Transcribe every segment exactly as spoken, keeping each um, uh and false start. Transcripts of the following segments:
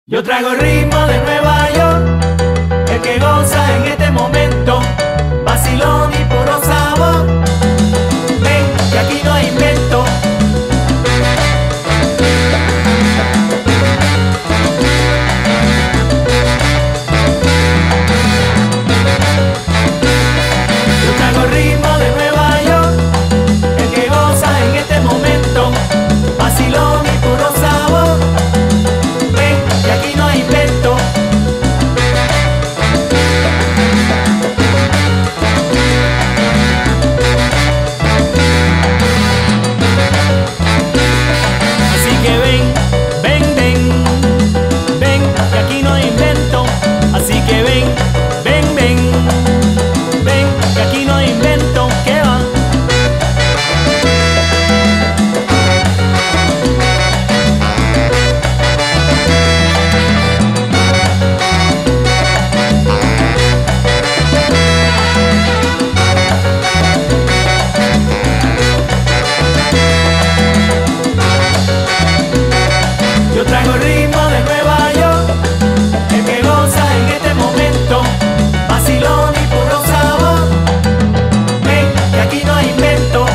Yo traigo el ritmo de Nueva York, el que goza en este momento, vacilón y puro sabor. Ven, que aquí no hay invento. Yo traigo el ritmo de Nueva York, el que goza en este momento, vacilón y puro sabor. Ven, que aquí no hay invento. Así que ven, ven, ven, ven, que aquí no hay invento. Así que ven, ven, ven, ven, que aquí no hay invento. ¿Qué va? Yo traigo el ritmo de Nueva York, el que goza en este momento, vacilón y puro sabor. Ven, que aquí no hay invento.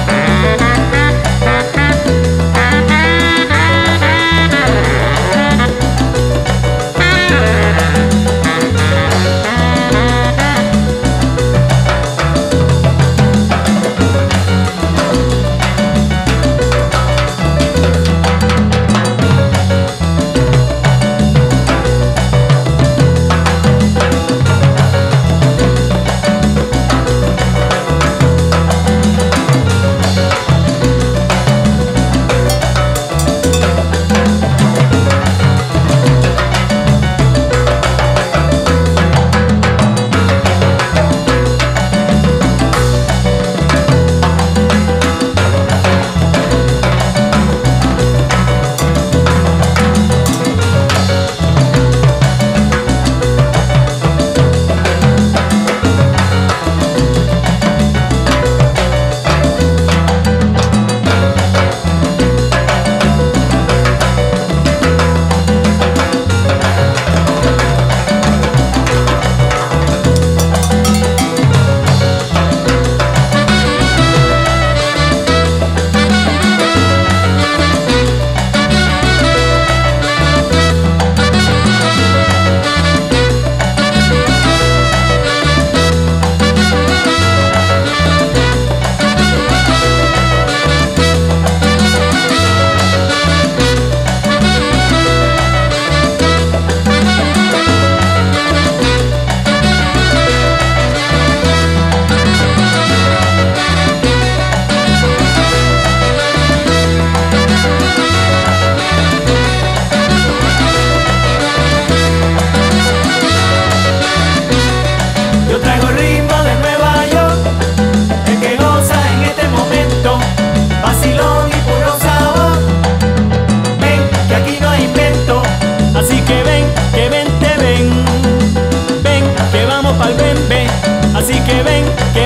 Yo traigo el ritmo de Nueva York, el que goza en este momento, vacilón y puro sabor. Ven, que aquí no hay invento. Así que ven, que vente, ven, ven, que vamos pa'l ven, ven. Así que ven, que